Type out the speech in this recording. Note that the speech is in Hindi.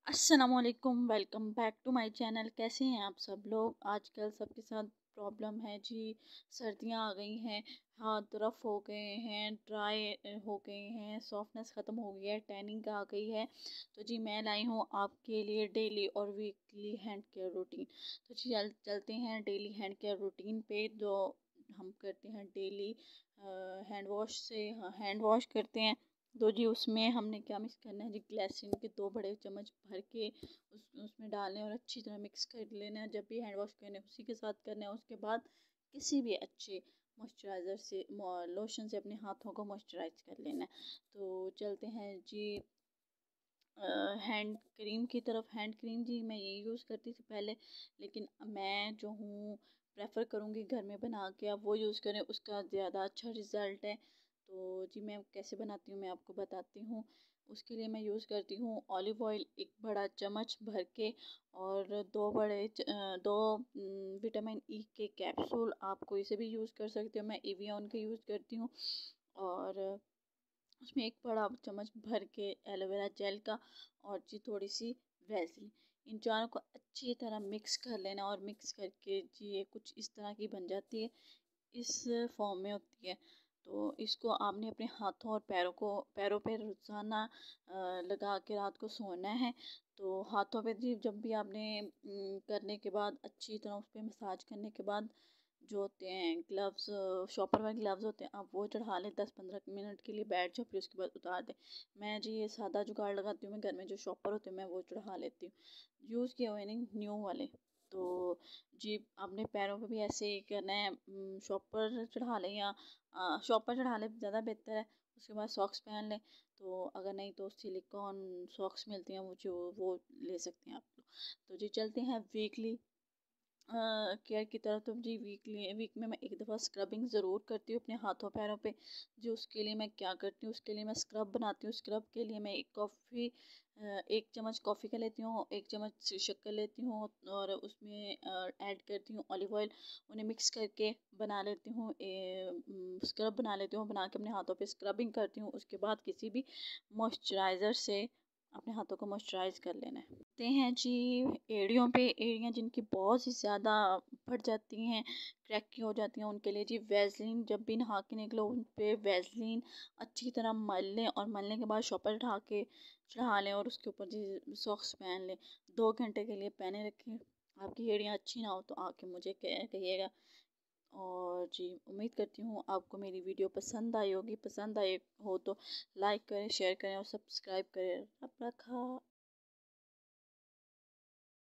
अस्सलामुअलैकुम, welcome back to my channel. कैसे हैं आप सब लोग? आजकल सबके साथ प्रॉब्लम है जी। सर्दियां आ गई हैं, हाथ रफ हो गए हैं, ड्राई हो गए हैं, सॉफ्टनेस ख़त्म हो गई है, टैनिंग आ गई है। तो जी मैं लाई हूँ आपके लिए डेली और वीकली हैंड केयर रूटीन। तो जी चलते हैं डेली हैंड केयर रूटीन पे। जो हम करते हैं डेली हैंड वॉश से, हैंड वॉश करते हैं। तो जी उसमें हमने क्या मिक्स करना है जी, ग्लिसरीन के 2 बड़े चम्मच भर के उसमें डालने और अच्छी तरह मिक्स कर लेना है। जब भी हैंड वॉश करना है उसी के साथ करना है। उसके बाद किसी भी अच्छे मॉइस्चराइज़र से, लोशन से अपने हाथों को मॉइस्चराइज कर लेना है। तो चलते हैं जी हैंड क्रीम की तरफ। हैंड क्रीम जी मैं यही यूज़ करती थी पहले, लेकिन मैं जो हूँ प्रेफर करूँगी घर में बना के आप वो यूज़ करें, उसका ज़्यादा अच्छा रिज़ल्ट है। तो जी मैं कैसे बनाती हूँ मैं आपको बताती हूँ। उसके लिए मैं यूज़ करती हूँ ऑलिव ऑयल 1 बड़ा चम्मच भर के, और 2 विटामिन ई के कैप्सूल। आप कोई से भी यूज़ कर सकते हो, मैं एवियन के यूज़ करती हूँ। और उसमें 1 बड़ा चम्मच भर के एलोवेरा जेल का, और जी थोड़ी सी वैसलीन। इन चारों को अच्छी तरह मिक्स कर लेना, और मिक्स करके जी ये कुछ इस तरह की बन जाती है, इस फॉर्म में होती है। तो इसको आपने अपने हाथों और पैरों पे रोज़ाना लगा के रात को सोना है। तो हाथों पे जी जब भी आपने करने के बाद अच्छी तरह उस पर मसाज करने के बाद, जो होते हैं ग्लव्स, शॉपर वाले ग्लव्स होते हैं, आप वो चढ़ा लें। 10-15 मिनट के लिए बैठ जाओ, फिर उसके बाद उतार दें। मैं जी ये सादा जुगाड़ लगाती हूँ, मैं घर में जो शॉपर होते हैं मैं वो चढ़ा लेती हूँ। यूज़ किए हुए नहीं, न्यू वाले। तो जी आपने पैरों पे भी ऐसे ही करना है। शॉपर चढ़ा लें, या शॉपर चढ़ा लें ज़्यादा बेहतर है। उसके बाद सॉक्स पहन लें। तो अगर नहीं तो सिलिकॉन सॉक्स मिलती हैं, वो जो वो ले सकते हैं आप लोग। तो जी चलते हैं वीकली केयर की तरफ। तो जी वीक में मैं 1 दफ़ा स्क्रबिंग ज़रूर करती हूँ अपने हाथों पैरों पे। जो उसके लिए मैं क्या करती हूँ, उसके लिए मैं स्क्रब बनाती हूँ। स्क्रब के लिए मैं 1 चम्मच कॉफ़ी का लेती हूँ, 1 चम्मच शक्कर लेती हूँ, और उसमें ऐड करती हूँ ऑलिव ऑयल। उन्हें मिक्स करके बना लेती हूँ, स्क्रब बना लेती हूँ। बना के अपने हाथों पे स्क्रबिंग करती हूँ। उसके बाद किसी भी मॉइस्चराइज़र से अपने हाथों को मॉइस्चराइज कर लेना है। ते हैं जी एड़ियों पे, एड़ियाँ जिनकी बहुत ही ज़्यादा फट जाती हैं, क्रैकी हो जाती हैं, उनके लिए जी वैसलीन। जब भी नहा के निकलो उन पे वैसलीन अच्छी तरह मल लें, और मलने के बाद शॉपर चढ़ा लें, और उसके ऊपर जी सॉक्स पहन लें। 2 घंटे के लिए पहने रखें। आपकी एड़ियाँ अच्छी ना हो तो आके मुझे कहिएगा। और जी उम्मीद करती हूँ आपको मेरी वीडियो पसंद आई होगी। पसंद आई हो तो लाइक करें, शेयर करें और सब्सक्राइब करें। रब रखा।